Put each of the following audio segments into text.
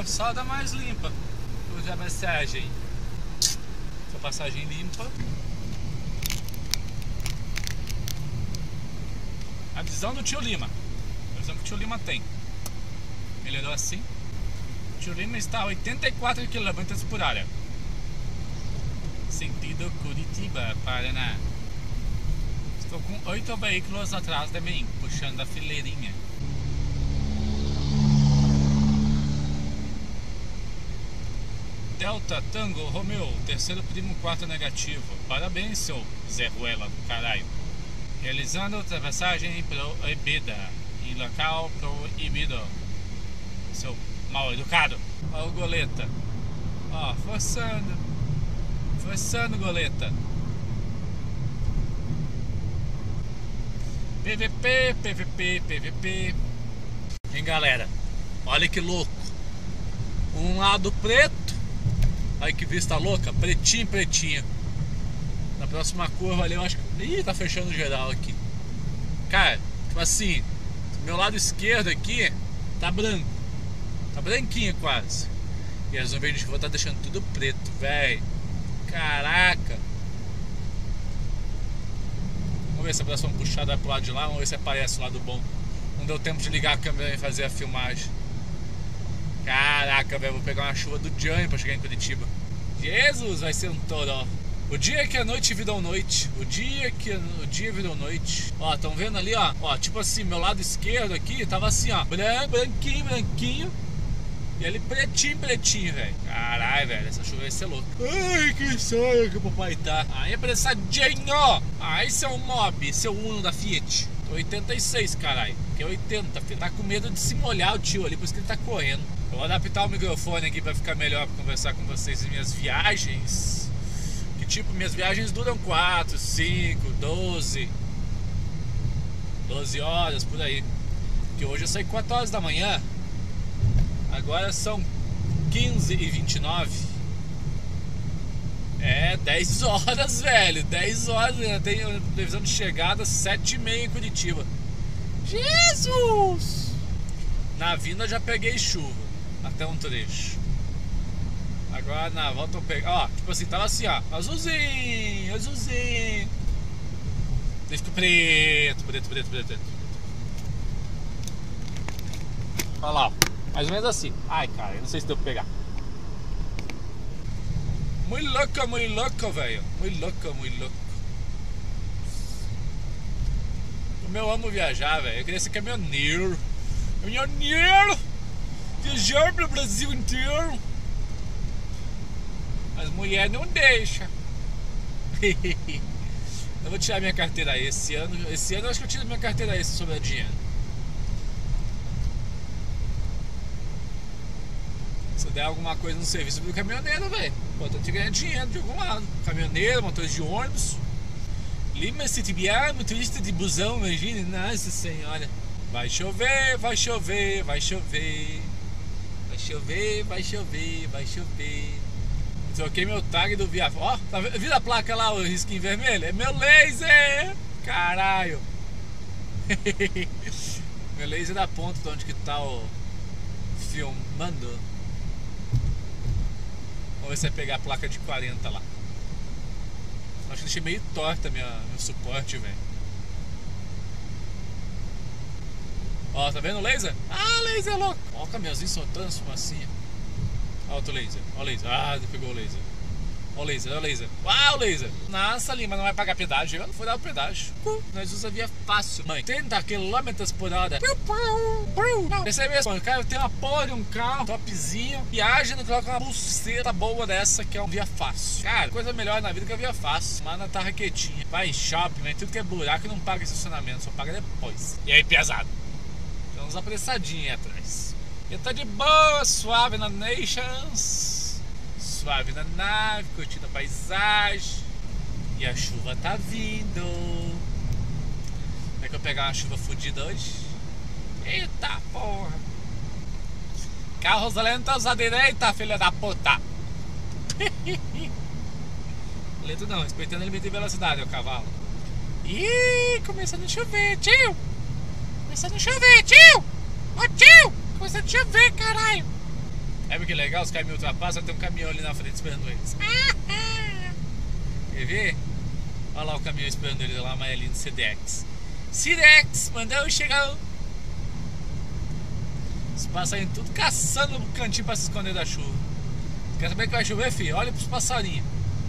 calçada mais limpa. Usa a passagem. Sua passagem limpa. A visão do tio Lima. A visão que o tio Lima tem. Melhorou assim. O tio Lima está a 84 km por hora. Sentido Curitiba, Paraná. Estou com 8 veículos atrás de mim, puxando a fileirinha. Delta Tango Romeo, terceiro primo 4 negativo. Parabéns, seu Zé Ruela do caralho. Realizando ultrapassagem proibida em local proibido. Seu mal educado. Ó o goleta. Ó, forçando. Forçando, goleta. PVP, PVP, PVP. Hein, galera? Olha que louco. Um lado preto. Olha que vista louca. Pretinho, pretinho. Na próxima curva ali eu acho que... Ih, tá fechando geral aqui. Cara, tipo assim, meu lado esquerdo aqui tá branco. Tá branquinho quase. E as nuvens de chuva tá deixando tudo preto, velho. Caraca. Vamos ver se a próxima puxada vai pro lado de lá. Vamos ver se aparece o lado bom. Não deu tempo de ligar a câmera e fazer a filmagem. Caraca, velho, vou pegar uma chuva do Johnny pra chegar em Curitiba. Jesus, vai ser um toró. O dia que a noite virou noite. O dia virou noite. Ó, tão vendo ali, ó. Ó, tipo assim, meu lado esquerdo aqui tava assim, ó. Branquinho, branquinho. E ali pretinho, pretinho, velho. Caralho, velho, essa chuva vai ser louca. Ai, que sonho que o papai tá. Aí, apressadinho. Aí, seu mob, seu Uno da Fiat. 86, caralho. Que é 80, filho. Tá com medo de se molhar o tio ali, por isso que ele tá correndo. Eu vou adaptar o microfone aqui pra ficar melhor, pra conversar com vocês em minhas viagens. Que tipo, minhas viagens duram 4, 5, 12 horas, por aí. Porque hoje eu saí 4 horas da manhã. Agora são 15h29. É, 10 horas, velho. 10 horas, né? Tem previsão de chegada 7h30 em Curitiba. Jesus! Na vinda eu já peguei chuva. Até um trecho. Agora na volta eu peguei. Ó, tipo assim, tava assim, ó. Azulzinho, azulzinho. Daí fica preto, preto, preto, preto, preto. Olha lá, ó. Mais ou menos assim. Ai, cara, eu não sei se deu pra pegar. Muito louco, velho. Muito louco. Como eu amo viajar, velho. Eu queria ser caminhoneiro. Viajar pro Brasil inteiro. Mas mulher não deixa. Eu vou tirar minha carteira aí esse ano. Esse ano eu acho que eu tiro minha carteira aí se sobrar dinheiro. Se der alguma coisa no serviço do caminhoneiro, velho. Importante ganhar dinheiro de algum lado. Caminhoneiro, motorista de ônibus. Lima Citibiar, motorista de busão, imagine. Nossa senhora. Vai chover, vai chover, vai chover. Vai chover, vai chover, vai chover. Troquei meu tag do Via. Ó, tá vendo a placa lá, o risquinho vermelho? É meu laser! Caralho! Meu laser da ponta de onde que tá o filmando. Vamos ver se vai pegar a placa de 40 lá. Acho que deixei meio torta meu suporte, velho. Ó, tá vendo o laser? Ah, laser louco! Ó, o caminhãozinho soltando fumacinha. Ó, outro laser, ó o laser. Ah, pegou o laser. Ó o laser, ó o laser. Ah, o laser. Nossa, Lima, não vai pagar pedágio. Eu não fui dar o pedágio. Nós usa via fácil, mãe. 30 km por hora. Percebe mesmo, mano? Cara, eu tenho uma porra de um carro topzinho. Viagem no troca uma pulseira boa dessa, que é um via fácil. Cara, coisa melhor na vida que a via fácil. Mano, tá raquetinha. Vai em shopping, mas tudo que é buraco não paga estacionamento, só paga depois. E aí, pesado? Tem uns apressadinhos aí atrás. E tá de boa, suave na Nations. Suave na nave, curtindo a paisagem. E a chuva tá vindo. Como é que eu pegar uma chuva fodida hoje? Eita porra. Carros lentos à direita, filha da puta. Lento não, respeitando o limite de velocidade, o cavalo. Ih, começando a chover, tio. Começando a chover, tio. Ô tio, começando a chover, caralho. É porque legal, os caminhões ultrapassam, tem um caminhão ali na frente esperando eles. Quer ver? Olha lá o caminhão esperando eles lá, amarelinho do Sedex. Sedex, mandou chegar. Os passarinhos tudo caçando no cantinho pra se esconder da chuva. Quer saber que vai chover, filho? Olha pros passarinhos.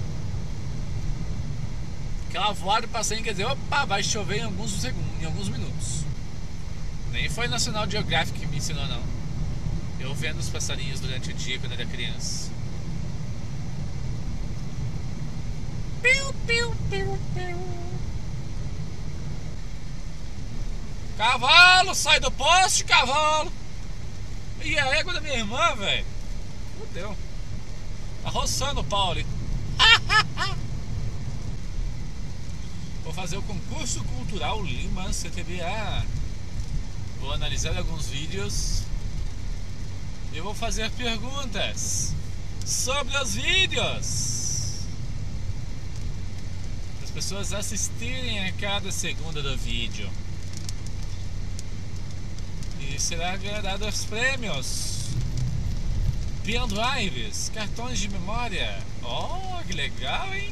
Aquela voada de passarinho quer dizer, opa, vai chover em alguns segundos, em alguns minutos. Nem foi National Geographic que me ensinou, não. Eu vendo os passarinhos durante o dia quando era criança. Piu, piu, piu, piu. Cavalo, sai do poste, cavalo. E a égua da minha irmã, velho. Fudeu. Tá roçando o pau ali. Vou fazer o concurso cultural Lima CTBA. Vou analisar alguns vídeos e vou fazer perguntas sobre os vídeos. Para as pessoas assistirem a cada segunda do vídeo. E será dado os prêmios. Pendrives, cartões de memória. Oh, que legal, hein?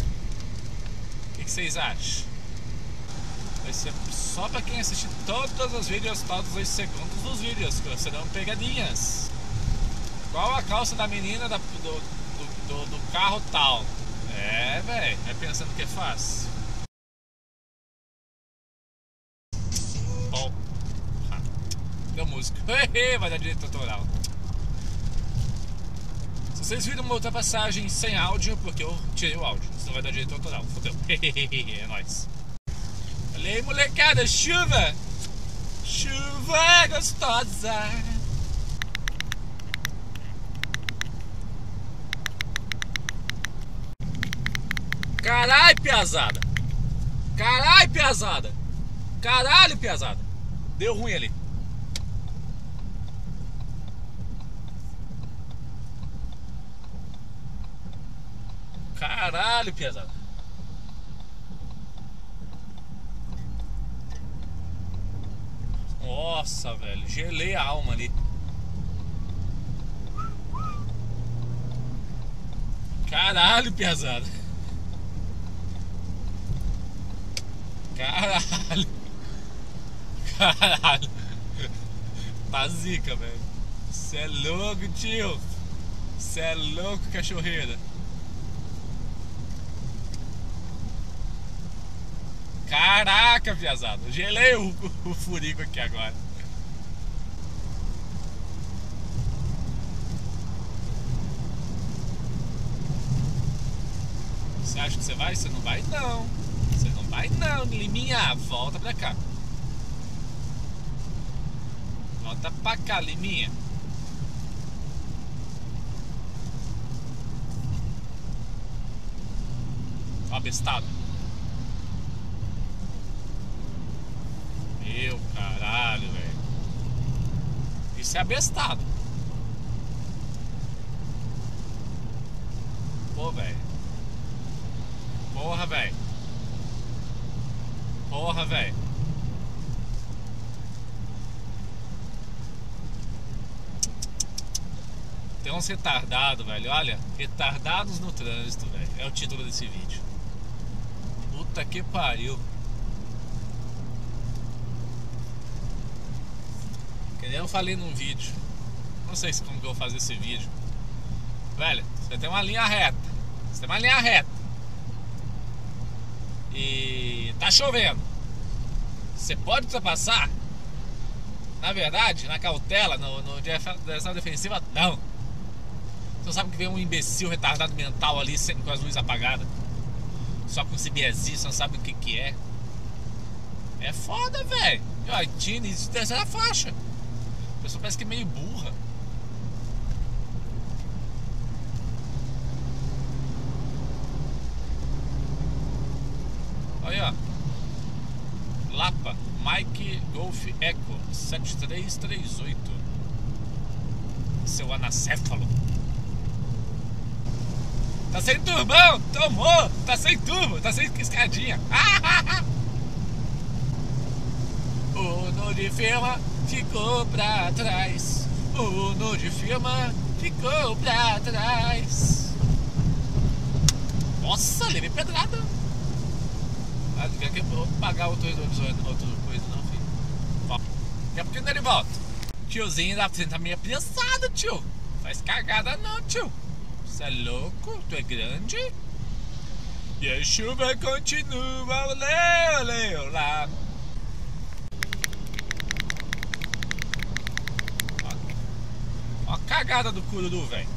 O que vocês acham? Vai ser só pra quem assistir todos os vídeos, todos os segundos dos vídeos, que serão pegadinhas. Qual a calça da menina do carro tal? É, velho, vai pensando que é fácil. Bom, deu música. Vai dar direito autoral. Se vocês viram uma ultrapassagem sem áudio, porque eu tirei o áudio, senão vai dar direito autoral. Fodeu. É nóis. Olha aí, molecada, chuva! Chuva gostosa! Caralho, piazada! Caralho, piazada! Caralho, piazada! Deu ruim ali. Caralho, piazada! Nossa, velho, gelei a alma ali. Caralho, piazada. Caralho. Caralho. Tá zica, velho. Cê é louco, tio. Cê é louco, cachorreira. Caraca, piazada. Gelei o furico aqui agora. Você acha que você vai? Você não vai, não. Você não vai, não, Liminha. Volta pra cá. Volta pra cá, Liminha. Ó, abestado. Meu caralho, velho. Isso é abestado. Pô, velho. Porra, velho. Porra, velho. Tem uns retardados, velho. Olha, retardados no trânsito, velho. É o título desse vídeo. Puta que pariu. Que nem eu falei num vídeo. Não sei como que eu vou fazer esse vídeo. Velho, você tem uma linha reta. Você tem uma linha reta. E tá chovendo. Você pode ultrapassar? Na verdade, na cautela, no direção defensiva, não. Você não sabe que vem um imbecil retardado mental ali com as luzes apagadas. Só com CBSI, você não sabe o que que é. É foda, velho. Tinha isso terceira faixa. A pessoa parece que é meio burra. Olha, ó. Lapa, Mike Golf Echo 7338. Seu anacéfalo. Tá sem turbão, tomou. Tá sem turbo, tá sem escadinha. O Uno de firma ficou pra trás. O Uno de firma ficou pra trás. Nossa, levei pedrada. Ah, não quer que eu vou pagar outro coisa não, filho. Daqui a pouquinho dele volta. Tiozinho da frente tá meio apressado, tio. Faz cagada não, tio. Você é louco? Tu é grande? E a chuva continua, olê, olê, olá. Ó a cagada do cururu, velho.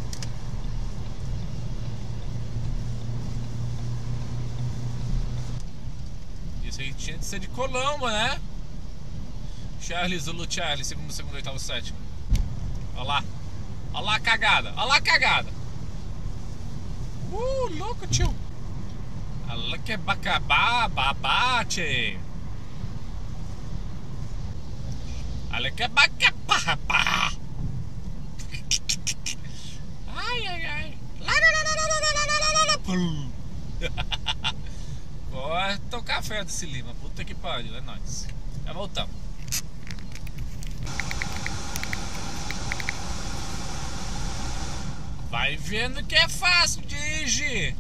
Isso aí tinha de ser de Colombo, né? Charlie, Zulu, Charlie, segundo, oitavo, sétimo. Ó lá. Ó lá a cagada. Ó lá a cagada. Louco, tio. Olha que bacabá, babate. Olha que bacabá, rapá. Ai, ai, ai. Corta o café desse Lima. Puta que pariu, é nóis. Já voltamos. Vai vendo que é fácil dirigir.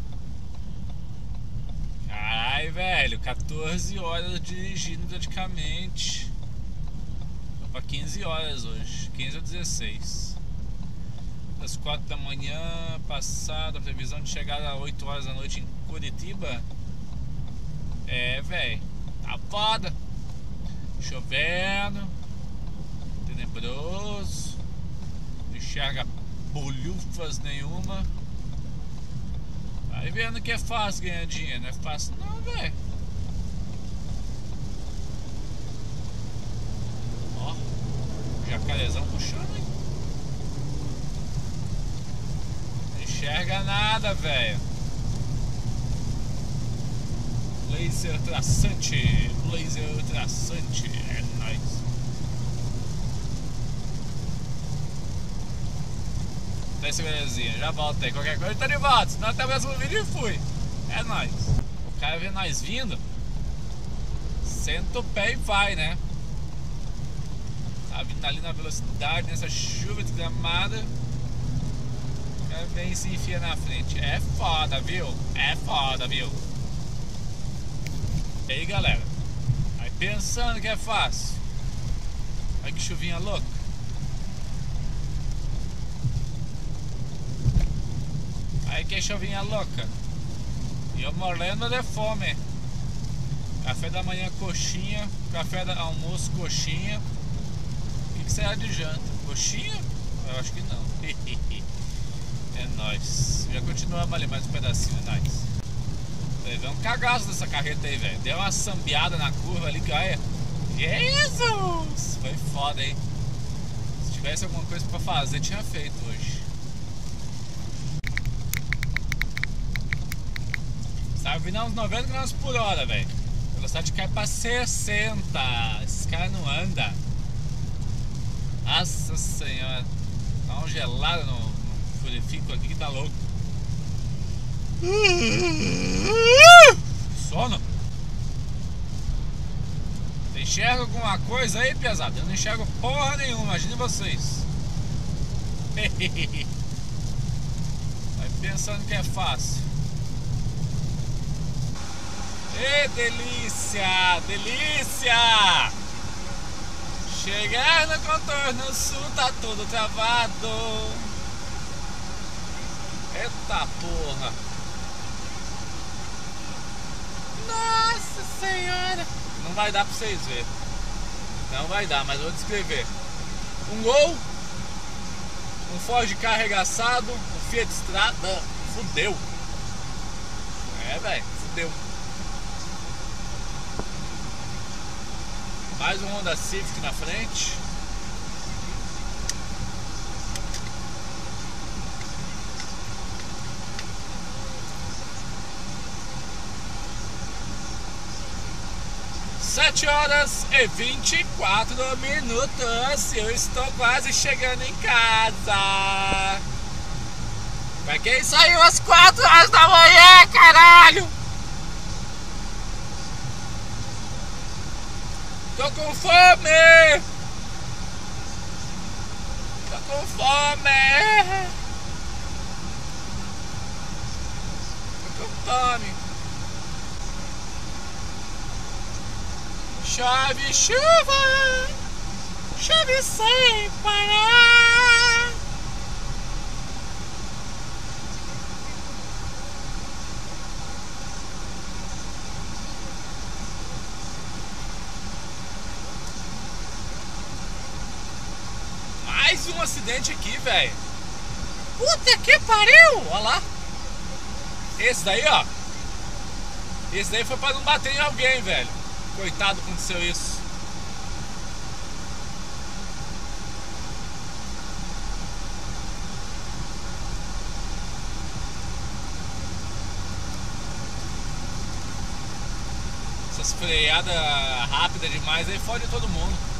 Caralho, velho, 14 horas dirigindo praticamente. Tô pra 15 horas hoje, 15 ou 16. Das 4 da manhã passada, a previsão de chegada às 8 horas da noite em Curitiba. É, velho, tá foda. Chovendo, tenebroso, não enxerga bolhufas nenhuma. Vai vendo que é fácil ganhar dinheiro, não é fácil não, velho. Ó, jacarezão puxando, hein? Não enxerga nada, velho. Laser traçante, laser traçante, é nóis. Tá esse belezinha, já volto aí. Qualquer coisa tá de volta, senão até o próximo vídeo e fui. É nóis. O cara vê nós vindo, senta o pé e vai, né? Tá vindo ali na velocidade, nessa chuva desgramada. O cara vem e se enfia na frente. É foda, viu? É foda, viu? E aí, galera, vai pensando que é fácil. Olha que chuvinha louca. Aí que chuvinha louca. E eu morrendo de fome. Café da manhã coxinha, café da almoço coxinha. O que será de janta? Coxinha? Eu acho que não. É nóis. Já continuamos ali mais um pedacinho, é nóis. Teve um cagaço dessa carreta aí, velho. Deu uma sambiada na curva ali, olha. Jesus! Foi foda, hein? Se tivesse alguma coisa pra fazer, tinha feito hoje. Estava vindo a uns 90 km por hora, velho. A velocidade cai pra 60. Esse cara não anda. Nossa senhora. Tá um gelado no furifico aqui que tá louco. Sono? Você enxerga alguma coisa aí, pesado? Eu não enxergo porra nenhuma, imagine vocês. Vai pensando que é fácil. Ê, delícia! Delícia! Chegar no contorno sul tá todo travado. Eita porra! Nossa senhora! Não vai dar pra vocês verem. Não vai dar, mas eu vou descrever. Um Gol, um Ford Ka arregaçado, um Fiat Strada. Fudeu. É, velho, fudeu. Mais um Honda Civic na frente. Sete horas e 24 minutos. Eu estou quase chegando em casa. Pra quem saiu às 4 horas da manhã, caralho! Tô com fome! Tô com fome! Antônio. Chove chuva, chove sem parar. Mais um acidente aqui, velho. Puta que pariu! Olha lá. Esse daí, ó. Esse daí foi pra não bater em alguém, velho. Coitado, aconteceu isso. Essas freadas rápidas demais aí fode todo mundo.